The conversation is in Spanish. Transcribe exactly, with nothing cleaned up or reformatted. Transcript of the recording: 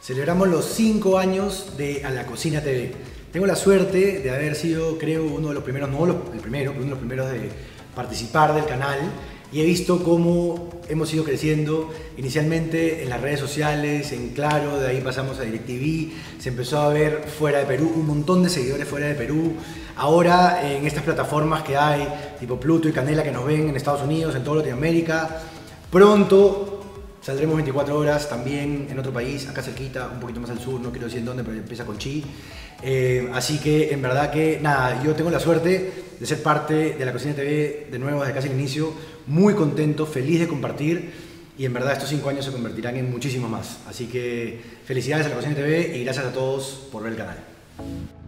Celebramos los cinco años de A la Cocina T V. Tengo la suerte de haber sido, creo, uno de los primeros, no los, el primero, pero uno de los primeros de participar del canal, y he visto cómo hemos ido creciendo, inicialmente en las redes sociales, en Claro, de ahí pasamos a DirecTV, se empezó a ver fuera de Perú, un montón de seguidores fuera de Perú, ahora en estas plataformas que hay, tipo Pluto y Canela, que nos ven en Estados Unidos, en toda Latinoamérica. Pronto saldremos veinticuatro horas también en otro país, acá cerquita, un poquito más al sur, no quiero decir en dónde, pero empieza con Chi. Eh, así que en verdad que nada, yo tengo la suerte de ser parte de La Cocina T V de nuevo desde casi el inicio, muy contento, feliz de compartir, y en verdad estos cinco años se convertirán en muchísimo más. Así que felicidades a La Cocina T V y gracias a todos por ver el canal.